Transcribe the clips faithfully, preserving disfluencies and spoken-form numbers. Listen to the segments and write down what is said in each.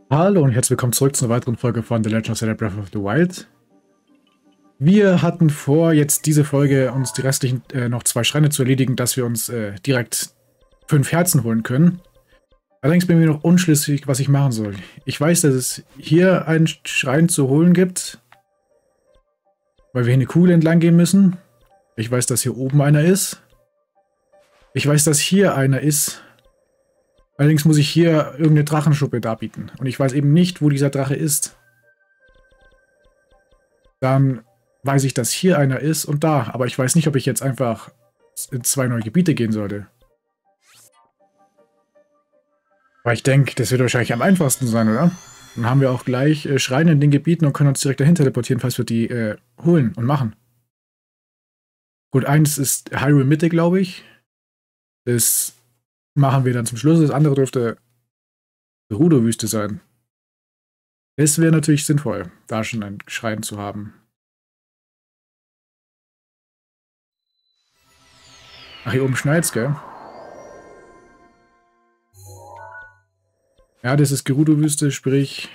Hallo und herzlich willkommen zurück zu einer weiteren Folge von The Legend of Zelda Breath of the Wild. Wir hatten vor, jetzt diese Folge uns die restlichen äh, noch zwei Schreine zu erledigen, dass wir uns äh, direkt fünf Herzen holen können. Allerdings bin ich mir noch unschlüssig, was ich machen soll. Ich weiß, dass es hier einen Schrein zu holen gibt, weil wir hier eine Kuhle entlang gehen müssen. Ich weiß, dass hier oben einer ist. Ich weiß, dass hier einer ist. Allerdings muss ich hier irgendeine Drachenschuppe darbieten. Und ich weiß eben nicht, wo dieser Drache ist. Dann weiß ich, dass hier einer ist und da. Aber ich weiß nicht, ob ich jetzt einfach in zwei neue Gebiete gehen sollte. Weil ich denke, das wird wahrscheinlich am einfachsten sein, oder? Dann haben wir auch gleich äh, Schreine in den Gebieten und können uns direkt dahin teleportieren, falls wir die äh, holen und machen. Gut, eins ist Hyrule Mitte, glaube ich. Das machen wir dann zum Schluss. Das andere dürfte Gerudo-Wüste sein. Es wäre natürlich sinnvoll, da schon einen Schrein zu haben. Ach, hier oben schneit's, gell? Ja, das ist Gerudo-Wüste, sprich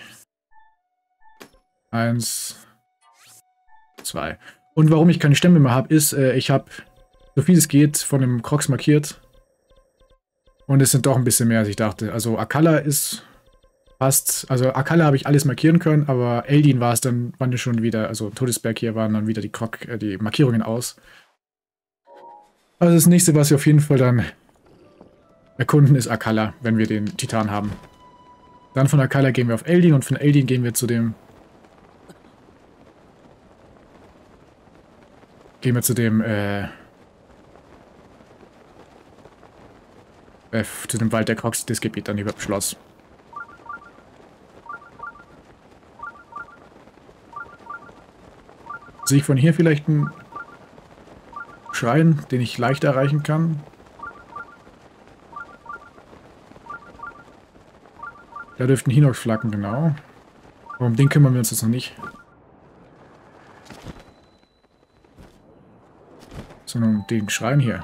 eins, zwei. Und warum ich keine Stämme mehr habe, ist, äh, ich habe, so viel es geht, von dem Crocs markiert. Und es sind doch ein bisschen mehr, als ich dachte. Also Akala ist fast, also Akala habe ich alles markieren können, aber Eldin war es dann, waren schon wieder, also Todesberg hier waren dann wieder die, Croc, äh, die Markierungen aus. Also das nächste, was wir auf jeden Fall dann erkunden, ist Akala, wenn wir den Titan haben. Dann von Akala gehen wir auf Eldin und von Eldin gehen wir zu dem gehen wir zu dem äh, äh, zu dem Wald der Crocs, das Gebiet dann über dem Schloss. Sehe ich von hier vielleicht einen Schrein, den ich leicht erreichen kann? Da dürften Hinox flacken, genau. Aber um den kümmern wir uns jetzt noch nicht. Sondern um den Schrein hier.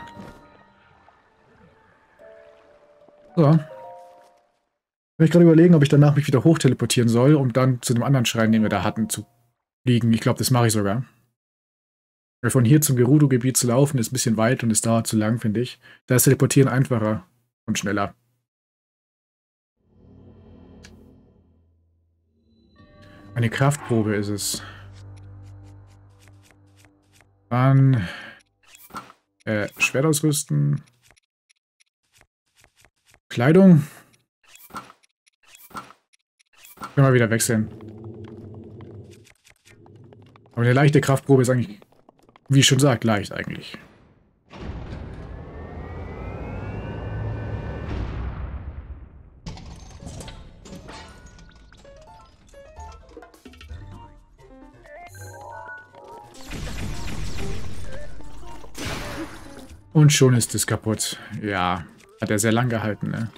So. Ich will gerade überlegen, ob ich danach mich wieder hoch teleportieren soll, um dann zu dem anderen Schrein, den wir da hatten, zu fliegen. Ich glaube, das mache ich sogar. Weil von hier zum Gerudo-Gebiet zu laufen ist ein bisschen weit und es dauert zu lang, finde ich. Da ist Teleportieren einfacher und schneller. Eine Kraftprobe ist es. Dann äh, Schwert ausrüsten. Kleidung. Können wir wieder wechseln. Aber eine leichte Kraftprobe ist eigentlich, wie ich schon sagt, leicht eigentlich. Und schon ist es kaputt. Ja, hat er sehr lang gehalten, ne?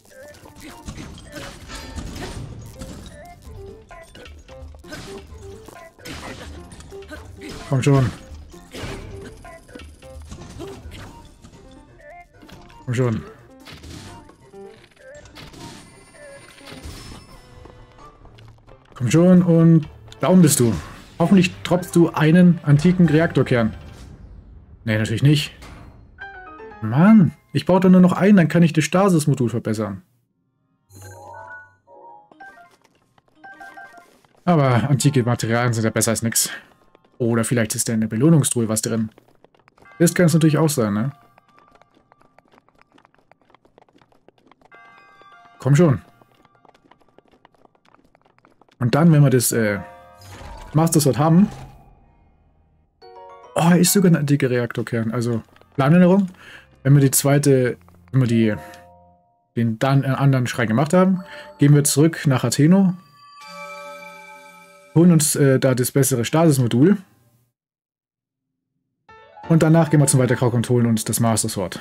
Komm schon. Komm schon. Komm schon und down bist du. Hoffentlich tropfst du einen antiken Reaktorkern. Nee, natürlich nicht. Mann, ich brauche doch nur noch einen, dann kann ich das Stasis-Modul verbessern. Aber antike Materialien sind ja besser als nichts. Oder vielleicht ist da in der Belohnungstruhe was drin. Das kann es natürlich auch sein, ne? Komm schon. Und dann, wenn wir das äh, Master Sword haben... Oh, ist sogar ein antiker Reaktorkern. Also, Planänderung. Wenn wir die zweite, wenn wir die, den dann anderen Schrein gemacht haben, gehen wir zurück nach Atheno, holen uns äh, da das bessere Stasis-Modul und danach gehen wir zum Weiterkrog und holen uns das Master Sword.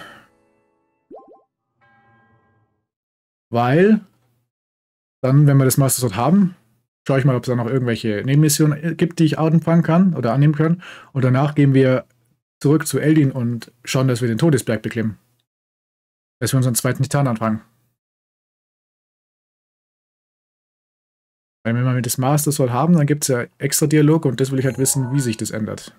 Weil, dann, wenn wir das Master Sword haben, schaue ich mal, ob es da noch irgendwelche Nebenmissionen gibt, die ich anfangen kann oder annehmen kann. Und danach gehen wir zurück zu Eldin und schauen, dass wir den Todesberg beklimmen. Dass wir unseren zweiten Titan anfangen. Weil wenn wir das Master Soul haben, dann gibt es ja extra Dialog und das will ich halt wissen, wie sich das ändert.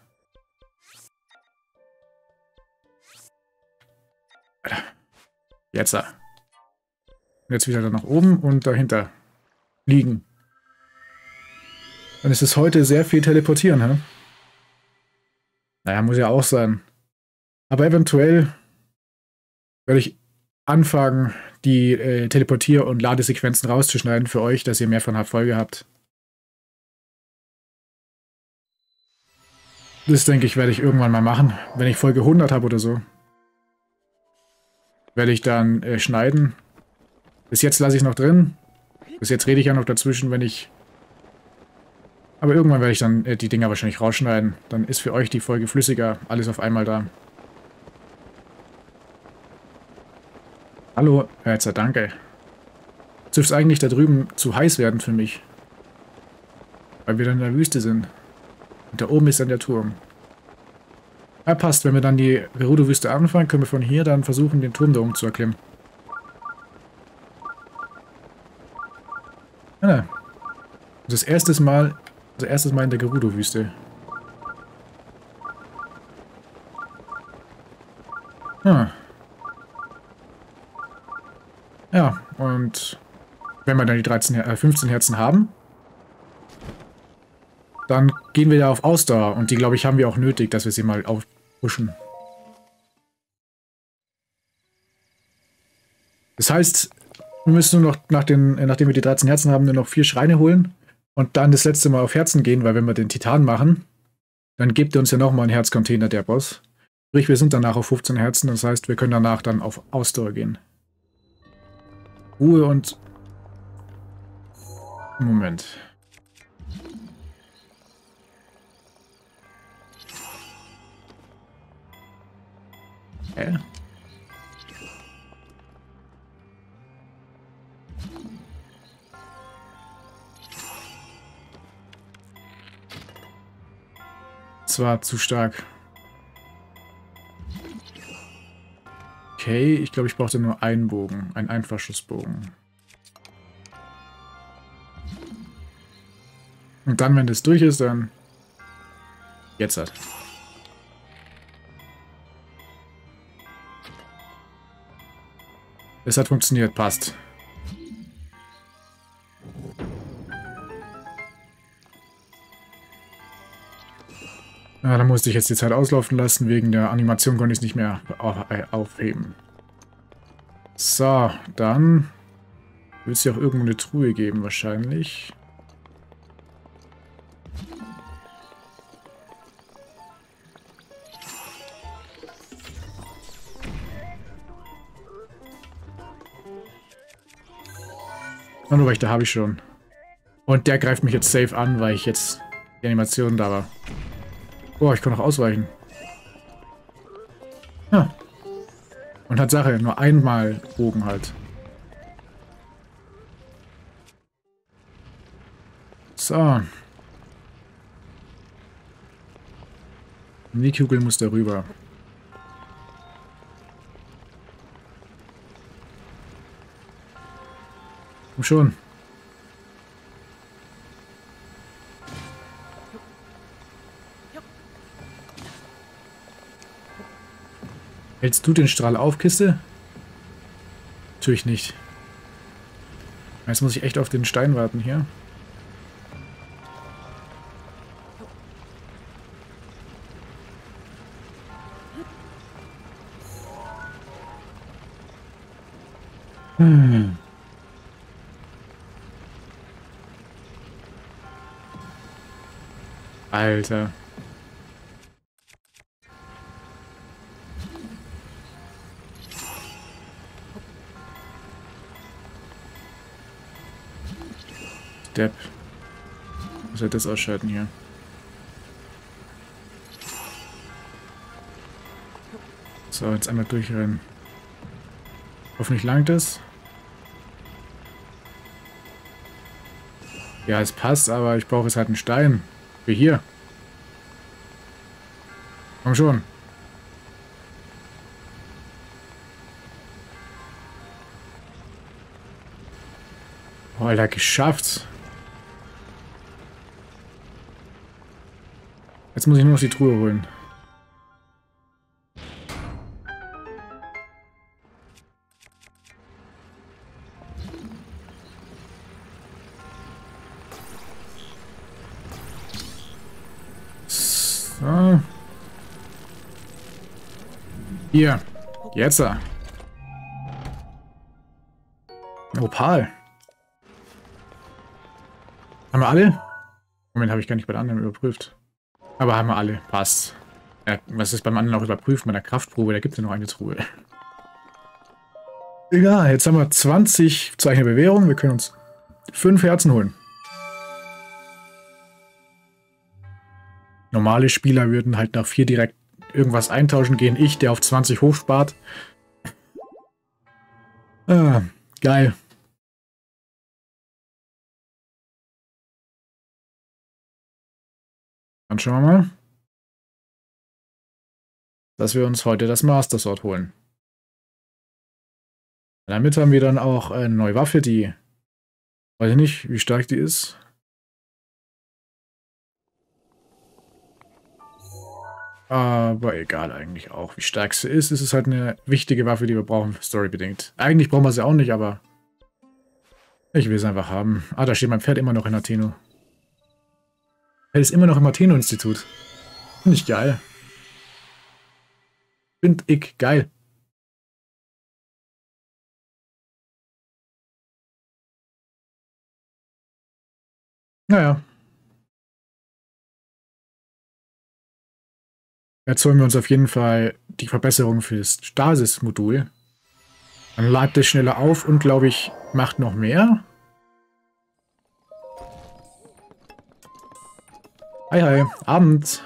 Alter. Jetzt. Und jetzt wieder nach oben und dahinter liegen. Dann ist es heute sehr viel teleportieren, hä? Naja, muss ja auch sein. Aber eventuell werde ich anfangen, die äh, Teleportier- und Ladesequenzen rauszuschneiden für euch, dass ihr mehr von der Folge habt. Das, denke ich, werde ich irgendwann mal machen. Wenn ich Folge hundert habe oder so, werde ich dann äh, schneiden. Bis jetzt lasse ich es noch drin. Bis jetzt rede ich ja noch dazwischen, wenn ich... Aber irgendwann werde ich dann äh, die Dinger wahrscheinlich rausschneiden. Dann ist für euch die Folge flüssiger. Alles auf einmal da. Hallo, Herzer, danke. Jetzt dürfte es eigentlich da drüben zu heiß werden für mich. Weil wir dann in der Wüste sind. Und da oben ist dann der Turm. Ja, passt. Wenn wir dann die Gerudo-Wüste anfangen, können wir von hier dann versuchen, den Turm da oben zu erklimmen. Ja, das erstes Mal, das erstes Mal in der Gerudo-Wüste. Hm. Ja, und wenn wir dann die dreizehn, äh, fünfzehn Herzen haben, dann gehen wir ja auf Ausdauer. Und die, glaube ich, haben wir auch nötig, dass wir sie mal aufpushen. Das heißt, wir müssen nur noch, nach den, nachdem wir die dreizehn Herzen haben, nur noch vier Schreine holen. Und dann das letzte Mal auf Herzen gehen, weil wenn wir den Titan machen, dann gibt er uns ja nochmal einen Herzcontainer, der Boss. Sprich, wir sind danach auf fünfzehn Herzen. Das heißt, wir können danach dann auf Ausdauer gehen. Ruhe und... Moment. Hä? Das war zu stark. Okay, ich glaube, ich brauchte nur einen Bogen. Einen Einfachschussbogen. Und dann, wenn das durch ist, dann... Jetzt hat. Es hat funktioniert, passt. Ja, da musste ich jetzt die Zeit auslaufen lassen. Wegen der Animation konnte ich es nicht mehr aufheben. So, dann wird es ja auch irgendwo eine Truhe geben, wahrscheinlich. Oh, nur weil ich da habe ich schon. Und der greift mich jetzt safe an, weil ich jetzt die Animation da war. Oh, ich kann noch ausweichen. Ah. Und Tatsache, nur einmal Bogen halt. So. Die Kugel muss darüber. Komm schon. Hältst du den Strahl auf, Kiste? Natürlich nicht. Jetzt muss ich echt auf den Stein warten hier. Hm. Alter. Depp. Muss halt das ausschalten hier. So, jetzt einmal durchrennen. Hoffentlich langt es. Ja, es passt, aber ich brauche jetzt halt einen Stein. Wie hier. Komm schon. Oh, Alter, geschafft. Jetzt muss ich nur noch die Truhe holen. So. Hier. Jetzt. Opal. Haben wir alle? Moment, habe ich gar nicht bei den anderen überprüft. Aber haben wir alle. Passt. Ja, was ist beim anderen auch überprüft? Bei der Kraftprobe, da gibt es ja noch eine Truhe. Egal, jetzt haben wir zwanzig Zeichen der Bewährung. Wir können uns fünf Herzen holen. Normale Spieler würden halt nach vier direkt irgendwas eintauschen gehen. Ich, der auf zwanzig hochspart. Ah, geil. Dann schauen wir mal, dass wir uns heute das Master Sword holen. Damit haben wir dann auch eine neue Waffe, die, weiß ich nicht, wie stark die ist. Aber egal eigentlich auch, wie stark sie ist. Es ist halt eine wichtige Waffe, die wir brauchen, storybedingt. Eigentlich brauchen wir sie auch nicht, aber ich will es einfach haben. Ah, da steht mein Pferd immer noch in Atheno. Er ist immer noch im Atheno-Institut. Finde ich geil. Finde ich geil. Naja. Jetzt holen wir uns auf jeden Fall die Verbesserung für das Stasis-Modul. Dann ladet es schneller auf und, glaube ich, macht noch mehr. Hi, hi. Abend.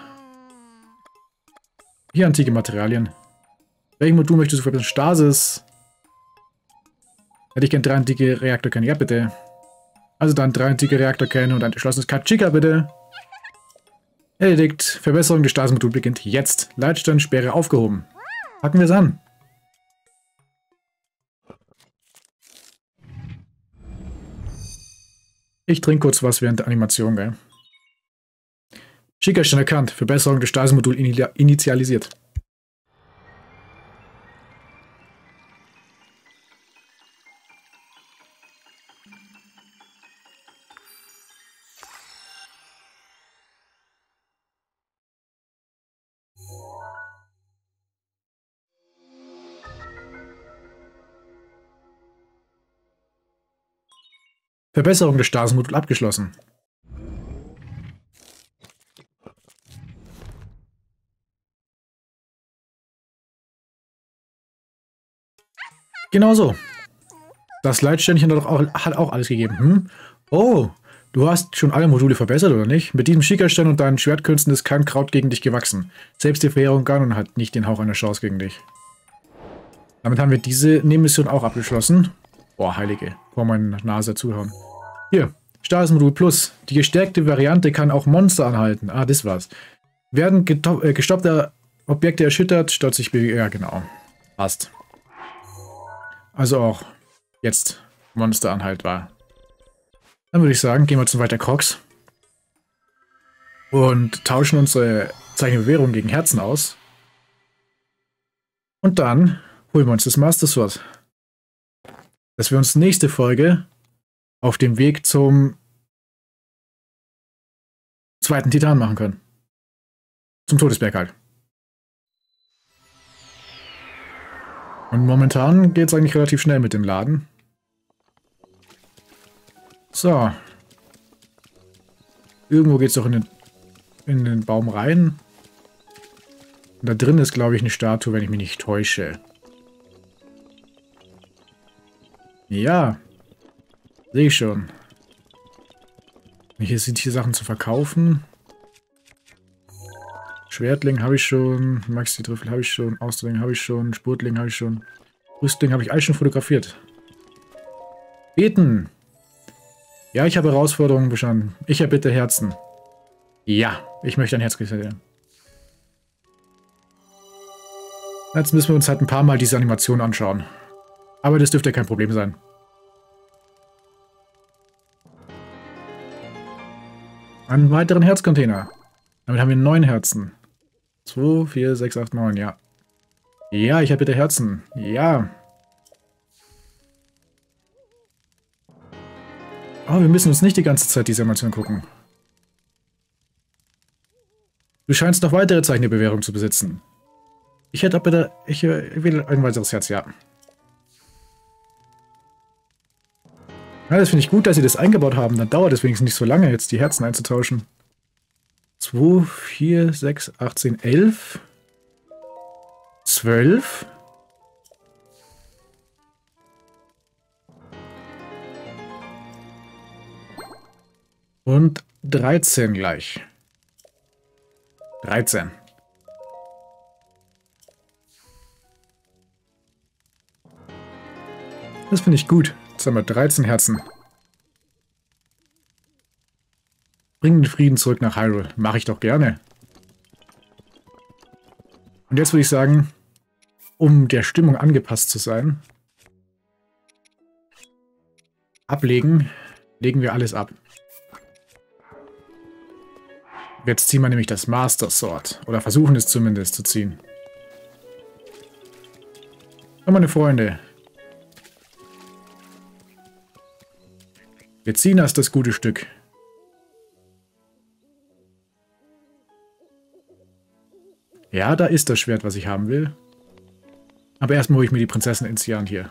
Hier antike Materialien. Welches Modul möchtest du verbessern? Stasis. Hätte ich gern drei antike Reaktorkerne. Ja, bitte. Also dann drei antike Reaktorkerne und ein geschlossenes Kachika, bitte. Erledigt. Verbesserung des Stasis-Moduls beginnt jetzt. Leitstandssperre aufgehoben. Packen wir es an. Ich trinke kurz was während der Animation, gell? Chica-Stand erkannt. Verbesserung des Stasis-Moduls initialisiert. Verbesserung des Stasis-Moduls abgeschlossen. Genau so. Das Leitständchen hat auch, hat auch alles gegeben. Hm? Oh, du hast schon alle Module verbessert, oder nicht? Mit diesem Schickerstein und deinen Schwertkünsten ist kein Kraut gegen dich gewachsen. Selbst die Verheerung Ganon hat nicht den Hauch einer Chance gegen dich. Damit haben wir diese Nebenmission auch abgeschlossen. Boah, Heilige. Vor meiner Nase zuhauen. Hier, Stasis-Modul Plus. Die gestärkte Variante kann auch Monster anhalten. Ah, das war's. Werden äh, gestoppte Objekte erschüttert, statt sich bewegen. Ja, genau. Passt. Also auch jetzt Monsteranhalt war. Dann würde ich sagen, gehen wir zum Weiter Crocs. Und tauschen unsere Zeichen der Bewährung gegen Herzen aus. Und dann holen wir uns das Master Sword. Dass wir uns nächste Folge auf dem Weg zum zweiten Titan machen können. Zum Todesberg halt. Und momentan geht es eigentlich relativ schnell mit dem Laden. So. Irgendwo geht es doch in den, in den Baum rein. Und da drin ist, glaube ich, eine Statue, wenn ich mich nicht täusche. Ja. Sehe ich schon. Hier sind hier Sachen zu verkaufen. Schwertling habe ich schon, Maxi-Trüffel habe ich schon, Ausdring habe ich schon, Spurtling habe ich schon, Rüstling habe ich alles schon fotografiert. Beten! Ja, ich habe Herausforderungen bestanden. Ich erbitte Herzen. Ja, ich möchte ein Herz kreieren. Jetzt müssen wir uns halt ein paar Mal diese Animation anschauen. Aber das dürfte kein Problem sein. Einen weiteren Herzcontainer. Damit haben wir neun Herzen. zwei, vier, sechs, acht, neun, ja. Ja, ich habe bitte Herzen. Ja. Oh, wir müssen uns nicht die ganze Zeit diese Animation gucken. Du scheinst noch weitere Zeichen der Bewährung zu besitzen. Ich hätte bitte... Ich äh, will ein weiteres Herz, ja. Ja, das finde ich gut, dass sie das eingebaut haben. Dann dauert es wenigstens nicht so lange, jetzt die Herzen einzutauschen. zwei, vier, sechs, achtzehn, elf. zwölf. Und dreizehn gleich. dreizehn. Das finde ich gut. Jetzt haben wir dreizehn Herzen. Bring den Frieden zurück nach Hyrule. Mache ich doch gerne. Und jetzt würde ich sagen, um der Stimmung angepasst zu sein, ablegen, legen wir alles ab. Jetzt ziehen wir nämlich das Master Sword. Oder versuchen es zumindest zu ziehen. Ja, meine Freunde. Wir ziehen erst das gute Stück. Ja, da ist das Schwert, was ich haben will. Aber erstmal hole ich mir die Prinzessin Enzian hier.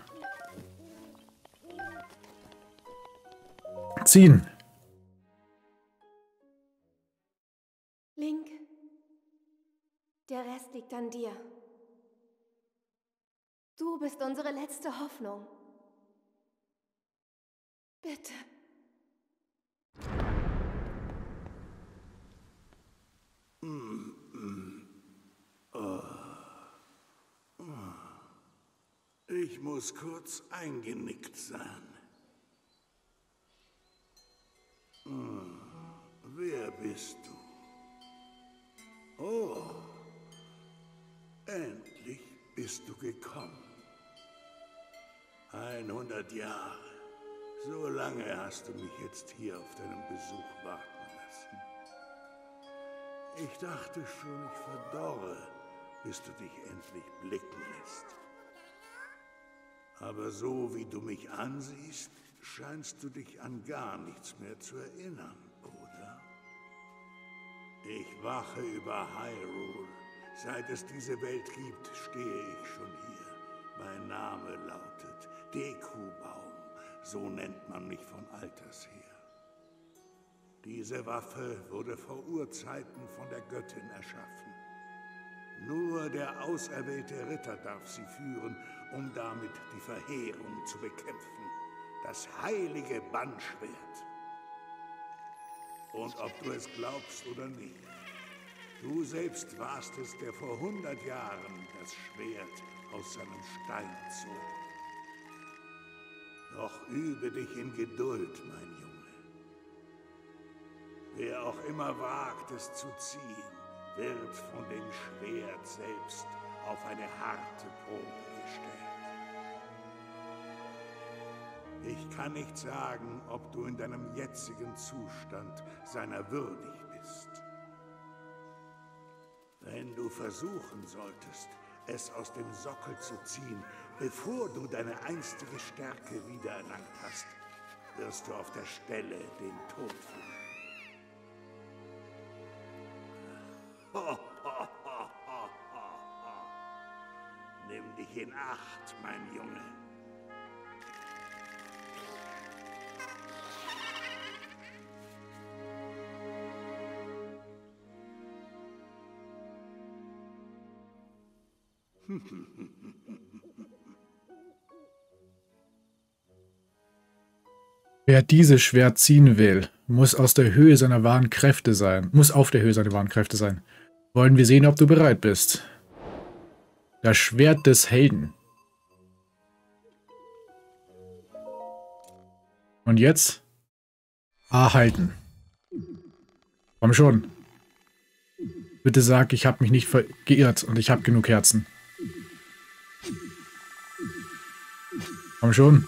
Ziehen. Link, der Rest liegt an dir. Du bist unsere letzte Hoffnung. Bitte. Ich muss kurz eingenickt sein. Hm. Wer bist du? Oh, endlich bist du gekommen. hundert Jahre. So lange hast du mich jetzt hier auf deinen Besuch warten lassen. Ich dachte schon, ich verdorre, bis du dich endlich blicken lässt. Aber so wie du mich ansiehst, scheinst du dich an gar nichts mehr zu erinnern, oder? Ich wache über Hyrule. Seit es diese Welt gibt, stehe ich schon hier. Mein Name lautet Deku-Baum. So nennt man mich von alters her. Diese Waffe wurde vor Urzeiten von der Göttin erschaffen. Nur der auserwählte Ritter darf sie führen, um damit die Verheerung zu bekämpfen. Das heilige Bannschwert. Und ob du es glaubst oder nicht, du selbst warst es, der vor hundert Jahren das Schwert aus seinem Stein zog. Doch übe dich in Geduld, mein Junge. Wer auch immer wagt, es zu ziehen, wird von dem Schwert selbst auf eine harte Probe gestellt. Ich kann nicht sagen, ob du in deinem jetzigen Zustand seiner würdig bist. Wenn du versuchen solltest, es aus dem Sockel zu ziehen, bevor du deine einstige Stärke wiedererlangt hast, wirst du auf der Stelle den Tod finden. Nimm dich in Acht, mein Junge. Wer dieses Schwert ziehen will, muss aus der Höhe seiner wahren Kräfte sein. Muss auf der Höhe seiner wahren Kräfte sein. Wollen wir sehen, ob du bereit bist. Das Schwert des Helden. Und jetzt? Erhalten. Komm schon. Bitte sag, ich habe mich nicht geirrt und ich habe genug Herzen. Komm schon.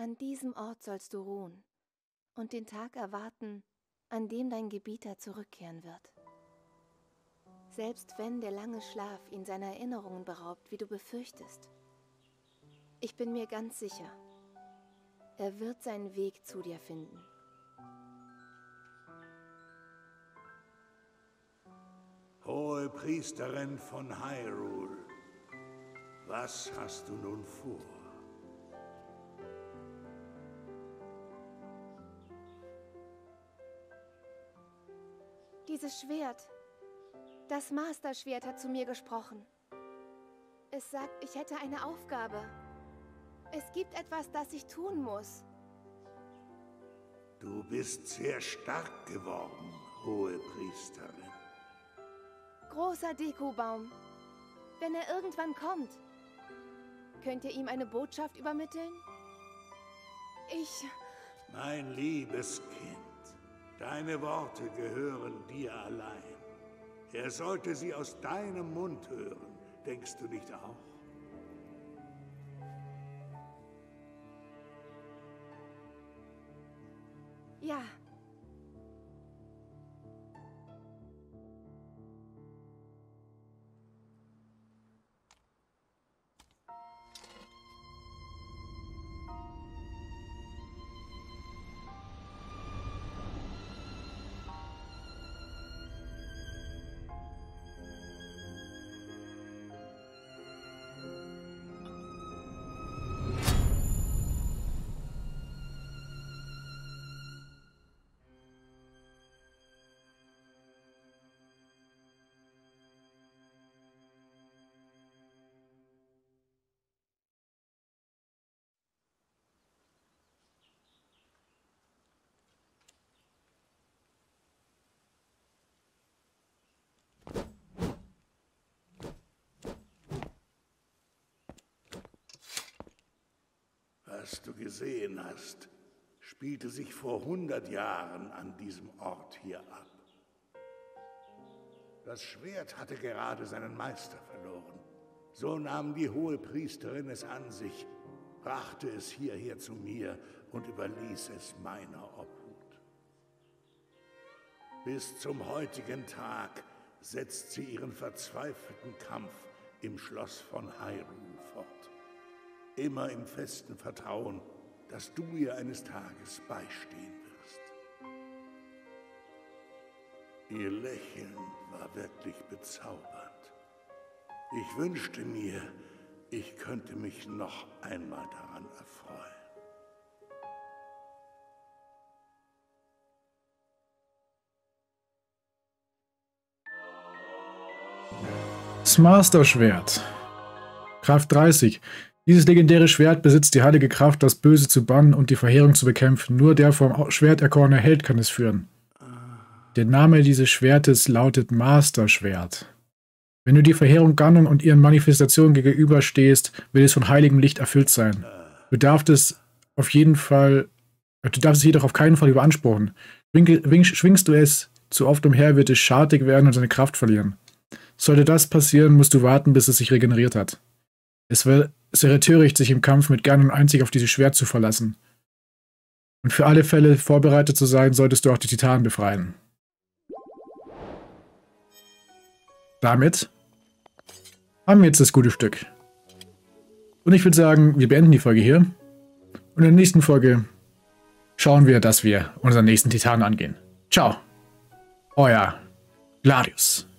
An diesem Ort sollst du ruhen und den Tag erwarten, an dem dein Gebieter zurückkehren wird. Selbst wenn der lange Schlaf ihn seiner Erinnerungen beraubt, wie du befürchtest. Ich bin mir ganz sicher, er wird seinen Weg zu dir finden. Hohe Priesterin von Hyrule, was hast du nun vor? Dieses Schwert, das Master-Schwert hat zu mir gesprochen. Es sagt, ich hätte eine Aufgabe. Es gibt etwas, das ich tun muss. Du bist sehr stark geworden, hohe Priesterin. Großer Deku-Baum, wenn er irgendwann kommt, könnt ihr ihm eine Botschaft übermitteln? Ich... Mein liebes Kind, deine Worte gehören dir allein. Er sollte sie aus deinem Mund hören, denkst du nicht auch? Ja. Was du gesehen hast, spielte sich vor hundert Jahren an diesem Ort hier ab. Das Schwert hatte gerade seinen Meister verloren. So nahm die hohe Priesterin es an sich, brachte es hierher zu mir und überließ es meiner Obhut. Bis zum heutigen Tag setzt sie ihren verzweifelten Kampf im Schloss von Hyrule fort. Immer im festen Vertrauen, dass du ihr eines Tages beistehen wirst. Ihr Lächeln war wirklich bezaubernd. Ich wünschte mir, ich könnte mich noch einmal daran erfreuen. Das Master-Schwert. Kraft dreißig. Dieses legendäre Schwert besitzt die heilige Kraft, das Böse zu bannen und die Verheerung zu bekämpfen. Nur der vom Schwert erkorene Held kann es führen. Der Name dieses Schwertes lautet Master-Schwert. Wenn du die Verheerung Ganon und ihren Manifestationen gegenüberstehst, wird es von heiligem Licht erfüllt sein. Du darfst es auf jeden Fall, du darfst es jedoch auf keinen Fall überanspruchen. Schwingst du es zu oft umher, wird es schartig werden und seine Kraft verlieren. Sollte das passieren, musst du warten, bis es sich regeneriert hat. Es wäre es wäre töricht, sich im Kampf mit Ganon einzig auf dieses Schwert zu verlassen. Und für alle Fälle vorbereitet zu sein, solltest du auch die Titanen befreien. Damit haben wir jetzt das gute Stück. Und ich würde sagen, wir beenden die Folge hier. Und in der nächsten Folge schauen wir, dass wir unseren nächsten Titan angehen. Ciao. Euer Gladius.